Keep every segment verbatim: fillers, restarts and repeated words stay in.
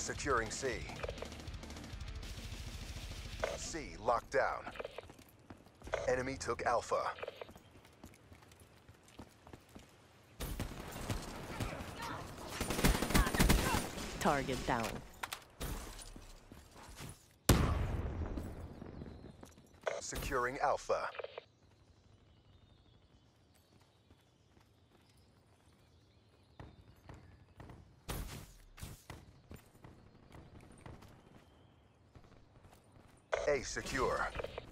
Securing C. C locked down. Enemy took Alpha. Target down. Securing Alpha. A secure.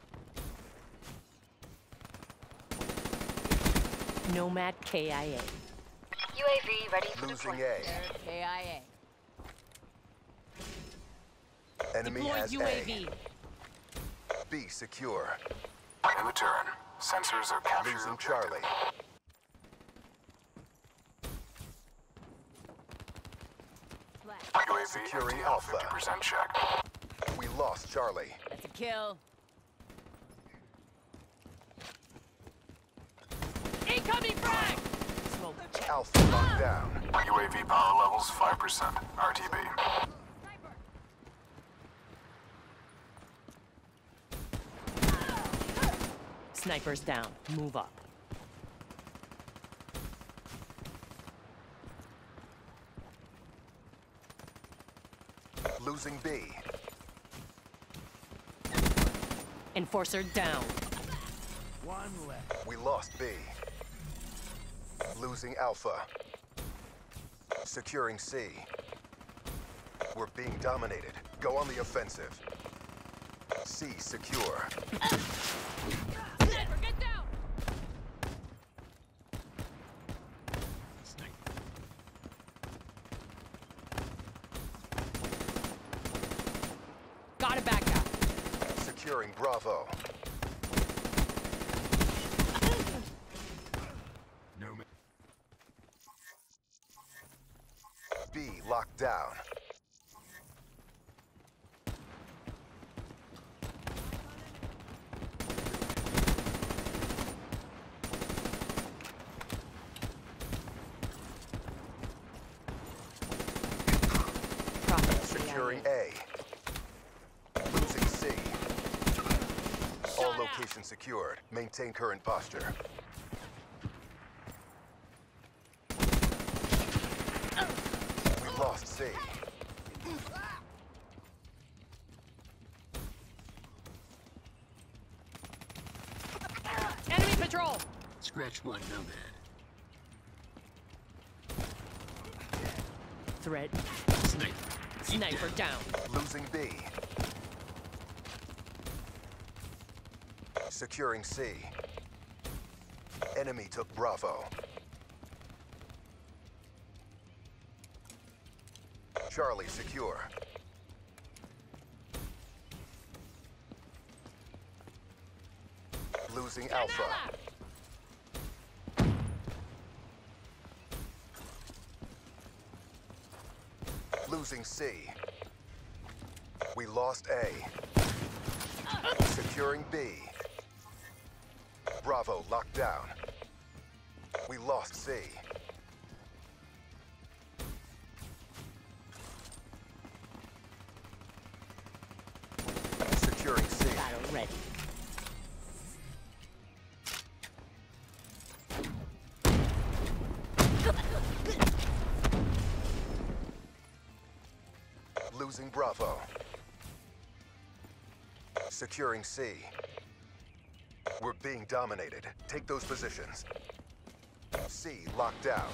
Nomad K I A. U A V ready for Losing deployment. A. K I A. Enemy Deployed has U A V. A. B secure. In the turn. Sensors are capturing Losing objective. Charlie. U A V Securing F T L Alpha. fifty percent check. We lost Charlie. That's a kill. Incoming frag! Smoke. Alpha locked down. U A V power levels five percent. R T B. Snipers down. Move up. Losing B. Enforcer down. One left. We lost B. Losing Alpha. Securing C. We're being dominated. Go on the offensive. C secure. Sniper, get down! Got it back out. Securing Bravo. No ma- B locked down. Profit Securing C I A. Losing C. All locations secured. Maintain current posture. We lost C. A. Enemy patrol! Scratch one, Nomad. Threat. Sniper. Sniper down. Losing B. Securing C. Enemy took Bravo. Charlie secure. Losing Alpha. Losing C. We lost A. Securing B. Bravo locked down. We lost C. Securing C. Battle ready. Losing Bravo. Securing C. We're being dominated. Take those positions. C locked down.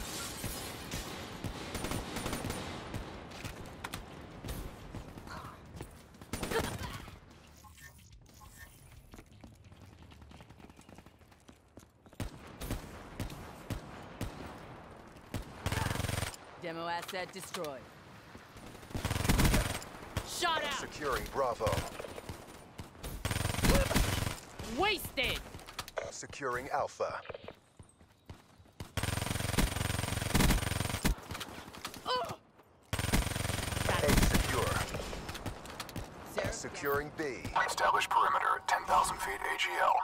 Demo asset destroyed. Shot out! Securing Bravo. Wasted! Securing Alpha. Ugh. A secure. Sarah, Securing B. Establish perimeter at ten thousand feet A G L.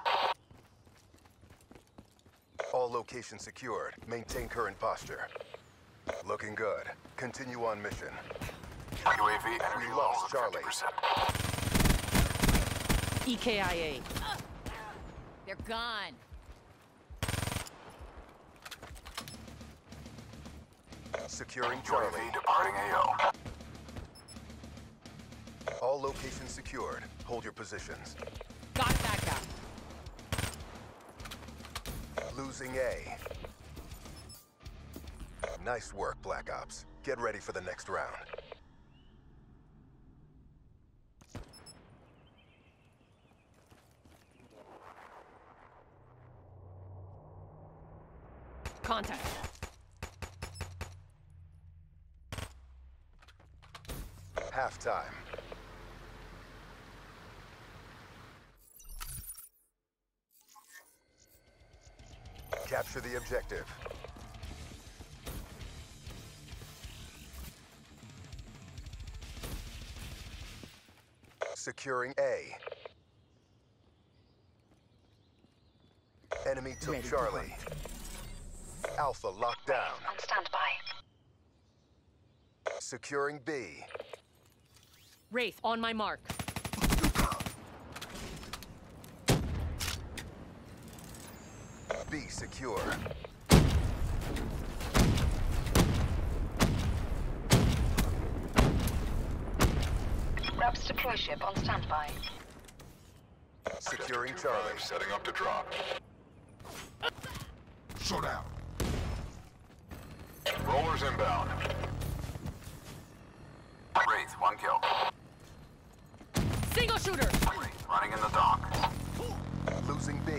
All locations secured. Maintain current posture. Looking good. Continue on mission. U A V energy We levels lost at Charlie. fifty percent. E K I A. They're gone. Securing U A Charlie. V departing A O. All locations secured. Hold your positions. Got it back up. Losing A. Nice work, Black Ops. Get ready for the next round. Contact. Halftime. Capture the objective. Securing A. Enemy took Ready to Charlie. Alpha locked down. On standby. Securing B. Wraith, on my mark. B secure. Raps deploy ship on standby. Securing Charlie. Setting up to drop. Showdown. Rollers inbound. Wraith, one kill. Single shooter! Wraith running in the dock. Losing B.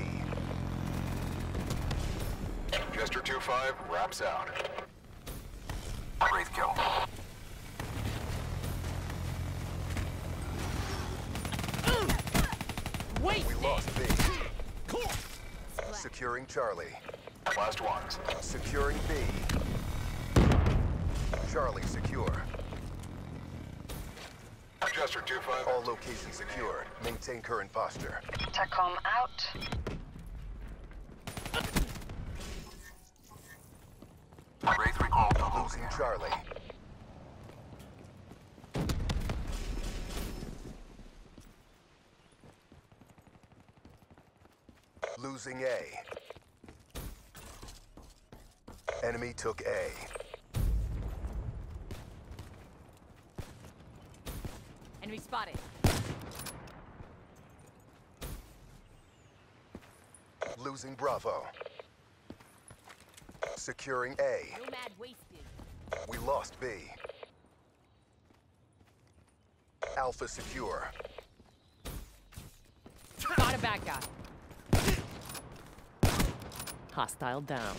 Jester two five wraps out. Wraith kill. Wait! We lost B. Securing Charlie. Last ones. Securing B. Charlie secure. Jester two five. All locations secured. Maintain current posture. TACOM out. Wraith recalled to Losing Losing Charlie. Losing A. Enemy took A. Enemy spotted. Losing Bravo. Securing A. Nomad wasted. We lost B. Alpha secure. Got a bad guy. Hostile down.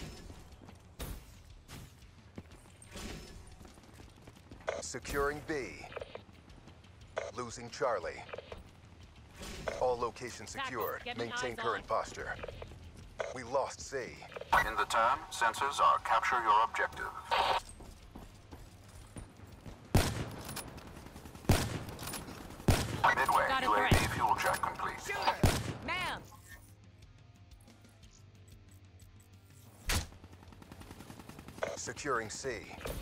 Securing B. Losing Charlie. All locations secured. get me Maintain eyes current on. posture. We lost C. In the turn, sensors are capture your objective. Midway, Got a U A V threat. fuel check complete. Ma'am! Securing C.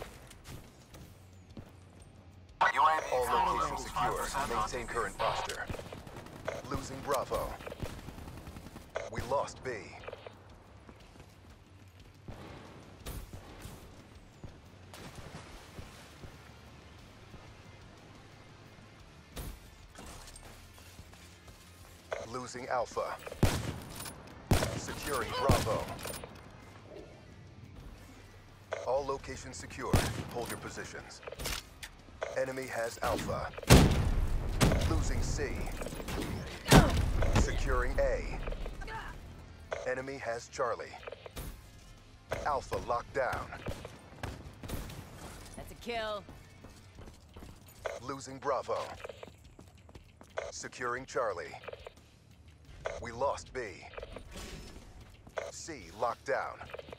U A V All fuel locations levels secured. five percent Maintain current posture. Losing Bravo. We lost B. Losing Alpha. Securing Bravo. All locations secured. Hold your positions. Enemy has Alpha. Losing C. Securing A. Enemy has Charlie. Alpha locked down. That's a kill. Losing Bravo. Securing Charlie. We lost B. C locked down.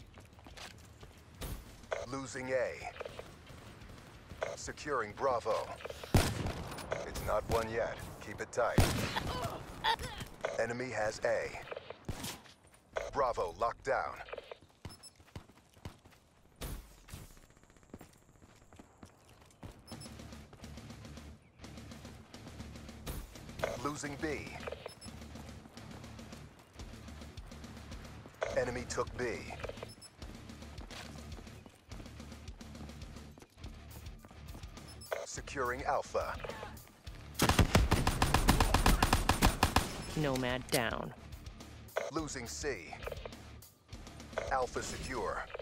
Losing A. Securing Bravo. It's not won yet. Keep it tight. Enemy has A. Bravo locked down. Losing B. Enemy took B. Securing Alpha. Nomad down. Losing C. Alpha secure.